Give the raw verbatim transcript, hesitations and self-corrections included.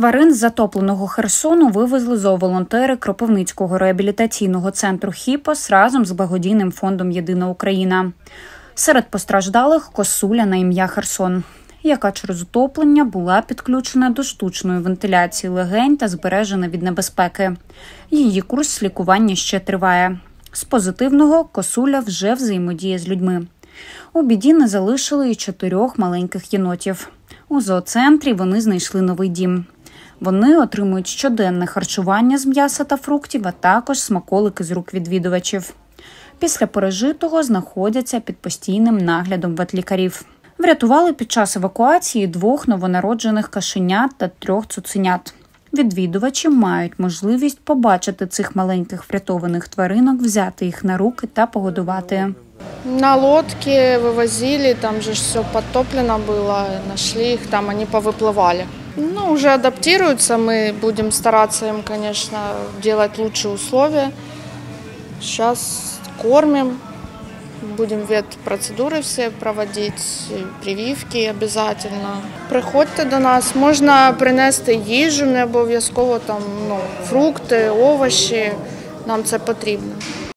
Тварин з затопленого Херсону вивезли зооволонтери Кропивницького реабілітаційного центру «Хіпос» разом з благодійним фондом «Єдина Україна». Серед постраждалих – косуля на ім'я Херсон, яка через утоплення була підключена до штучної вентиляції легень та збережена від небезпеки. Її курс лікування ще триває. З позитивного – косуля вже взаємодіє з людьми. У біді не залишили і чотирьох маленьких єнотів. У зооцентрі вони знайшли новий дім. Вони отримують щоденне харчування з м'яса та фруктів, а також смаколики з рук відвідувачів. Після пережитого знаходяться під постійним наглядом ветлікарів. Врятували під час евакуації двох новонароджених кашенят та трьох цуценят. Відвідувачі мають можливість побачити цих маленьких врятованих тваринок, взяти їх на руки та погодувати. На лодке вывозили, там же все подтоплено было, нашли их, там они повыплывали. Ну, уже адаптируются, мы будем стараться им, конечно, делать лучшие условия. Сейчас кормим, будем ветпроцедуры все проводить, прививки обязательно. Приходьте до нас, можна принести їжу, не обов'язково там, ну, фрукти, овочі, нам це потрібно.